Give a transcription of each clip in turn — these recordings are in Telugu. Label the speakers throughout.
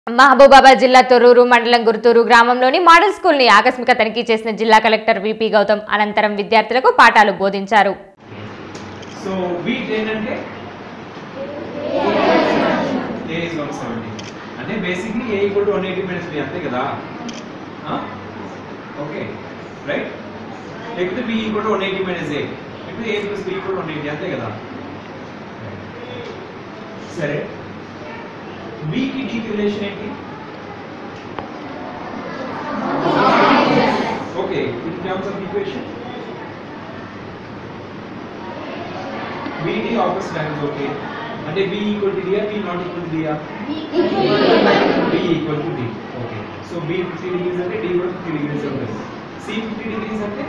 Speaker 1: మహబూబాబాద్ జిల్లా తొర్రూరు మండలం గురుతూరు గ్రామంలోని మోడల్ స్కూల్ ని ఆకస్మిక తనిఖీ చేసిన జిల్లా కలెక్టర్ విపి గౌతమ్ అనంతరం విద్యార్థులకు పాఠాలు బోధించారు.
Speaker 2: సో వీట్ ఏంటంటే a is 170 అంటే basically a equal to 180 minus b అంతే కదా. Okay right. లేకపోతే b equal to 180 minus a ఇప్పుడు a plus b equal to 180 అంతే కదా. సరే b కి d కి రిలేషన్ ఏంటి? Okay in terms of equation b d opposite angles okay అంటే b equal to d or b not equal to d or b equal to d. Okay so b 50 degrees అంటే d కూడా 50 degrees ఉంటుంది. c 50 degrees అంటే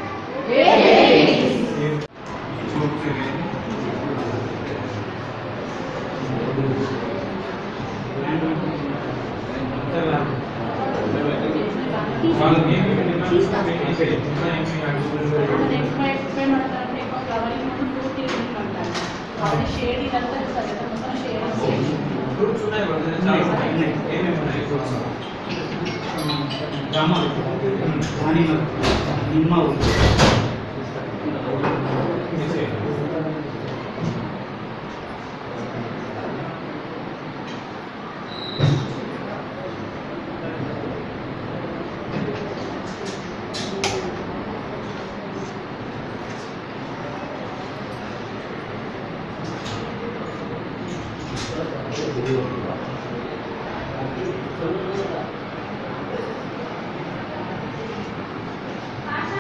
Speaker 2: ఫ్రూట్స్ ఉన్నాయి ఏమేమి ఉన్నాయి ఫ్రూట్స్?
Speaker 3: జామ, దానిమ్మ, నిమ్మ,